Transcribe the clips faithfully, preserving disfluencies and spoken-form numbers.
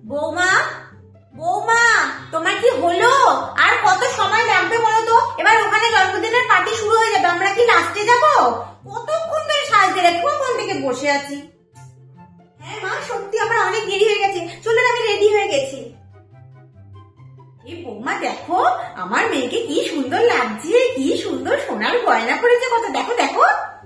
বৌমা, বৌমা, তোমার কি হলো? আর কত সময় লাগবে বলো তো? এবার ওখানে জন্মদিনের পার্টি শুরু হয়ে যাবে, আমরা কি নাচতে যাব? কতক্ষণ ধরে সাজতে রাখি, কখন থেকে বসে আছি। হ্যাঁ মা, সত্যি আমার অনেক দেরি হয়ে গেছে, চলুন আমি রেডি হয়ে গেছি। এই বৌমা দেখো, আমার মেয়েকে কি সুন্দর লাগছে, কি সুন্দর সোনার গয়না পরেছে, কত দেখো দেখো।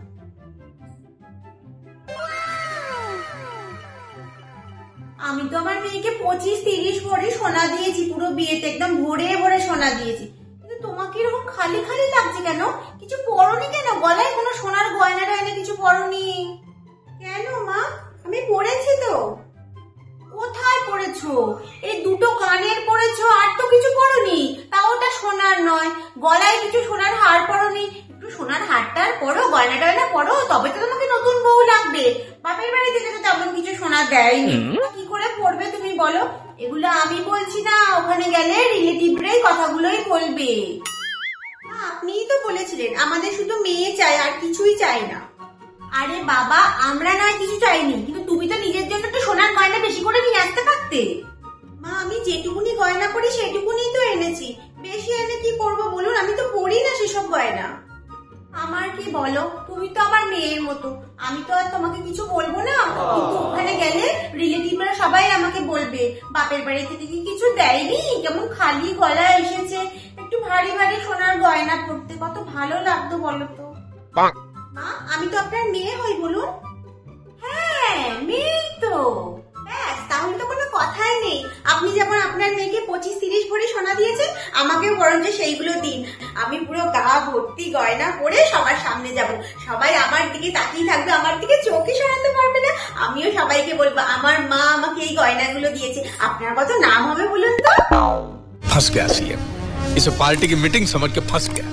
আমি তো আমার মেয়েকে পঁচিশ তিরিশ ভরে সোনা দিয়েছি, পুরো বিয়েতে একদম ভরে ভরে সোনা দিয়েছি, কিন্তু তোমাকে এরকম খালি খালি লাগছে কেন? কিছু পরনি কেন? গলায় কোনো সোনার গয়না টয়না কিছু পরনি কেন মা? আমি পরেছি তো। কোথায় পরেছো? এই দুটো কানের পরেছো, আর তো কিছু পরনি, তাও ওটা সোনার নয়। গলায় কিছু সোনার হার পরনি, একটু সোনার হারটার পরো, গয়না টয়না পরো, তবে তো তোমাকে নতুন বউ লাগবে। বাপের বাড়ি থেকে তো তেমন কিছু সোনা দেয়নি, কি করে পরবে তুমি বলো? এগুলো আমি বলছি না, ওখানে গেলে রিলেটিভরাই কথাগুলোই বলবে। আপনিই তো বলেছিলেন আমাদের শুধু মেয়ে চাই, আর কিছুই চাই না। আরে বাবা, আমরা না কিছু চাইনি, কিন্তু তুমি তো নিজের জন্য একটু সোনার গয়না বেশি করে নিয়ে আসতে পারতে। মা, আমি যেটুকুনি গয়না পরি সেটুকুনি তো এনেছি, বেশি এনে কি করবো বলুন? আমি তো পরি না সেসব গয়না। আমার কি বলো, তুমি তো আমার মেয়ের মতো, আমি তো আর তোমাকে কিছু বলবো না, কিন্তু ওখানে গেলে রিলেটিভরা সবাই আমাকে বলবে বাপের বাড়ি থেকে কি কিছু দেয়নি, কেমন খালি গলা এসেছে, একটু ভারী ভারী সোনার গয়না পরতে কত ভালো লাগতো বলো তো। মা, আমি তো আপনার মেয়ে হই, বলুন। হ্যাঁ, মেয়েই তো। ব্যাস, তাহলে তো কোনো কথাই নেই। আপনি যেমন আপনার মেয়েকে পঁচিশ তিরিশ ভরি সোনা দিয়েছেন, আমাকেও বরঞ্চ সেইগুলো দিন। আমি পুরো গা ভর্তি গয়না পরে সবার সামনে যাব, সবাই আমার দিকে তাকিয়ে থাকবে, আমার দিকে চোখই সরাতে পারবে না। আমিও সবাইকে বলবো আমার মা আমাকে এই গয়নাগুলো দিয়েছে। আপনার কত নাম হবে বলুন তো? फंस गया सीएम, इसे पार्टी की मीटिंग समझ के फंस गया।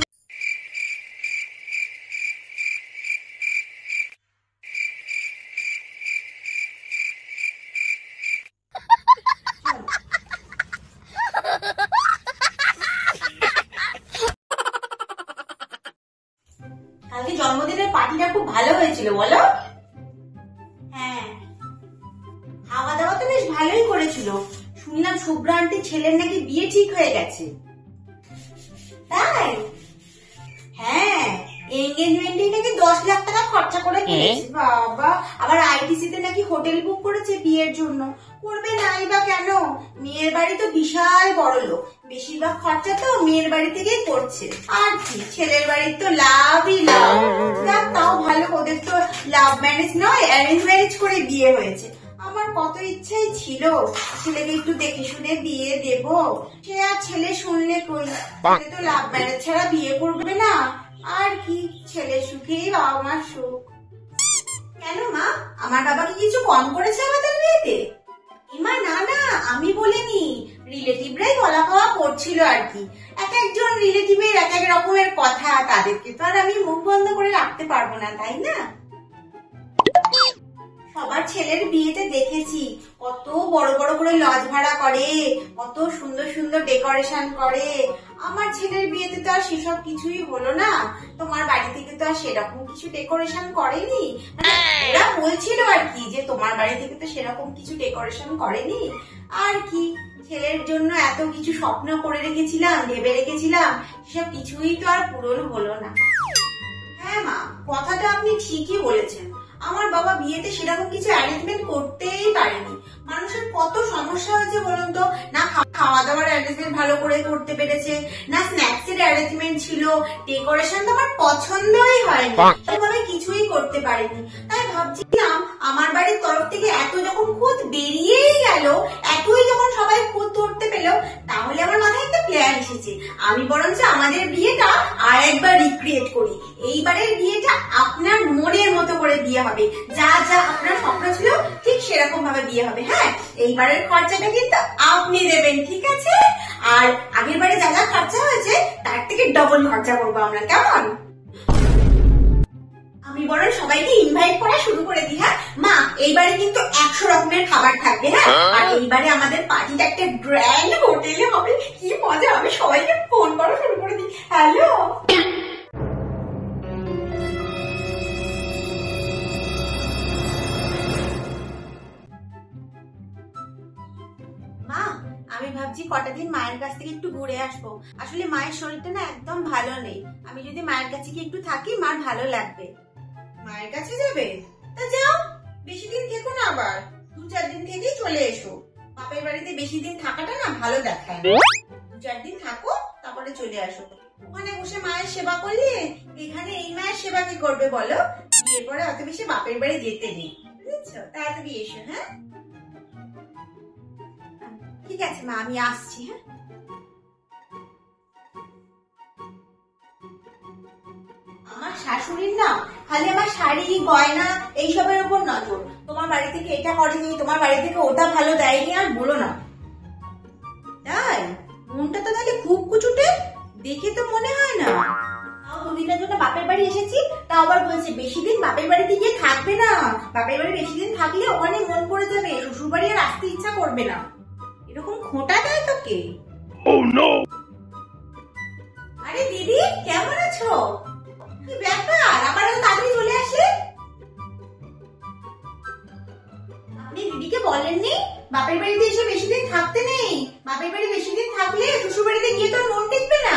কালকে জন্মদিনের পার্টিটা খুব ভালো হয়েছিল বলো? হ্যাঁ, খাওয়া দাওয়া তো বেশ ভালোই করেছিল। শুনলাম শুভ্রা আন্টির ছেলের নাকি বিয়ে ঠিক হয়ে গেছে, তাই? হ্যাঁ, এনগেজমেন্টে নাকি দশ লাখ টাকা খরচা করে ফেলেছে বাবা। আবার আইটিসি তে নাকি হোটেল বুক করেছে বিয়ের জন্য। করবে নাই বা কেন? মেয়ের বাড়ি তো বিশাল বড় লোক, বেশিরভাগ খরচা তো মেয়ের বাড়ি থেকেই করছে। আর কি, ছেলের বাড়ির তো লাভই লাভ। যাক, তাও ভালো, ওদের তো লাভ ম্যারেজ নয়, অ্যারেঞ্জ ম্যারেজ করে বিয়ে হয়েছে। আমার কত ইচ্ছাই ছিল ছেলেকে একটু দেখে শুনে বিয়ে দেব, সে আর ছেলে শুনলে কই, ছেলে তো লাভ ম্যারেজ ছাড়া বিয়ে করবে না। আর কি, ছেলে সুখেই বাবা মার সুখ। কেন মা, আমার বাবা কি কিছু কম করেছে আমাদের বিয়েতে? ইমা না না, আমি বলিনি, রিলেটিভরাই বলা খাওয়া করছিল আর কি। এক একজন রিলেটিভের এক এক রকমের কথা, তাদেরকে তো আর আমি মুখ বন্ধ করে রাখতে পারবো না, তাই না? সবার ছেলের বিয়েতে দেখেছি কত বড় বড় করে লজ ভাড়া করে, কত সুন্দর সুন্দর ডেকোরেশন করে। আমার ছেলের বিয়েতে তো আর সেসব কিছুই হলো না। তোমার বাড়ি থেকে তো আর সেরকম কিছু ডেকোরেশন করেনি। ওরা বলছিল আর কি যে তোমার বাড়ি থেকে তো সেরকম কিছু ডেকোরেশন করেনি। আর কি, ছেলের জন্য এত কিছু স্বপ্ন করে রেখেছিলাম, ভেবে রেখেছিলাম, সেসব কিছুই তো আর পূরণ হলো না। হ্যাঁ মা, কথাটা আপনি ঠিকই বলেছেন। আমার বাবা বিয়েতে সেরকম কিছু অ্যারেঞ্জমেন্ট করতেই পারেনি। মানুষের কত সমস্যা হয়েছে বলুন তো, না খাওয়া দাওয়ার অ্যারেঞ্জমেন্ট ভালো করে করতে পেরেছে, না স্ন্যাক্স এর অ্যারেঞ্জমেন্ট ছিল, ডেকোরেশন তো আমার পছন্দই হয়নি, সেভাবে কিছুই করতে পারেনি। তাই ভাবছিলাম আমার বাড়ির তরফ থেকে এত যখন খুদ বেরিয়েই গেল, এতই যখন সবাই খুদ ধরতে পেলো, তাহলে আমার মাথায় একটা প্ল্যান এসেছে। আমি বরঞ্চ আমাদের বিয়েটা আর একবার রিক্রিয়েট করি। এইবারের বিয়েটা আপনার মনের মতো করে বিয়ে হবে, যা যা আপনার স্বপ্ন ছিল ঠিক সেরকম ভাবে বিয়ে হবে। হ্যাঁ, এইবারের খরচাটা কিন্তু আপনি দেবেন, ঠিক আছে? আর আগের বারে যা যা খরচা হয়েছে তার থেকে ডবল খরচা করবো আমরা, কেমন? আমি বরং সবাইকে ইনভাইট করা শুরু করে দিই। হ্যাঁ মা, এইবারে কিন্তু একশো রকমের খাবার থাকবে। হ্যাঁ, আর এইবারে আমাদের পার্টিটা একটা গ্র্যান্ড হোটেলে হবে, কি মজা হবে। সবাইকে ফোন করা শুরু করে দিই। হ্যালো, কটা দিন মায়ের কাছ থেকে একটু ঘুরে আসবো। আসলে মায়ের শরীরটা না একদম ভালো নেই। আমি যদি মায়ের কাছে গিয়ে একটু থাকি মার ভালো লাগবে। মায়ের কাছে যাবে? তা যাও, বেশি দিন থেকো না, আবার দু চার দিন থেকেই চলে এসো। বাপের বাড়িতে বেশি দিন থাকাটা না ভালো দেখায় না। দু চার দিন থাকো, তারপরে চলে আসো। ওখানে বসে মায়ের সেবা করলে এখানে এই মায়ের সেবা কি করবে বলো? বিয়ের পরে অত বেশি বাপের বাড়ি যেতে নেই, বুঝেছো? তাড়াতাড়ি এসো। হ্যাঁ, ঠিক আছে মা, আমি আসছি। হ্যাঁ, আমার শাশুড়ির না খালি আমার শাড়ি গয়না এইসবের উপর নজর। তোমার বাড়ি থেকে এটা করেনি, তোমার বাড়ি থেকে ওটা ভালো দেয়নি, আর বলো না। তাই মনটা তো তাহলে খুব কুচুটে, দেখে তো মনে হয় না। তাও দুদিনের জন্য বাপের বাড়ি এসেছি, তাও আবার বলছে বেশি দিন বাপের বাড়িতে গিয়ে থাকবে না। বাপের বাড়ি বেশি দিন থাকলে ওখানে মন পড়ে যাবে, শ্বশুর বাড়ি আর আসতে ইচ্ছা করবে না। এরকম খোঁটা দেয় তোকে? Oh no! আরে দিদি, কেমন আছো? কি ব্যাপার, আবার এত তাড়াতাড়ি চলে আসলে? আপনি দিদিকে বলেননি বাপের বাড়িতে এসে বেশি দিন থাকতে নেই? বাপের বাড়ি বেশি দিন থাকলে শ্বশুর বাড়িতে গিয়ে তোর মন টিকবে না।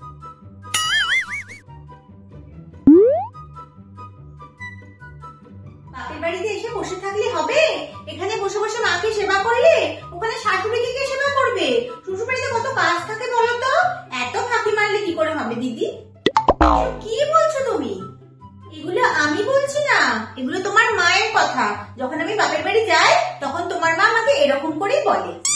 বাপের বাড়িতে এসে বসে থাকলে হবে? এখানে বসে বসে মাকে সেবা করলে ওখানে শাশুড়িকে কে সেবা করবে? শ্বশুর বাড়িতে কত কাজ থাকে বলো তো? এত ফাঁকি মারলে কি করে হবে দিদি? কি বলছো তুমি? এগুলো আমি বলছি না, এগুলো তোমার মায়ের কথা। যখন আমি বাপের বাড়ি যাই তখন তোমার মা আমাকে এরকম করেই বলে।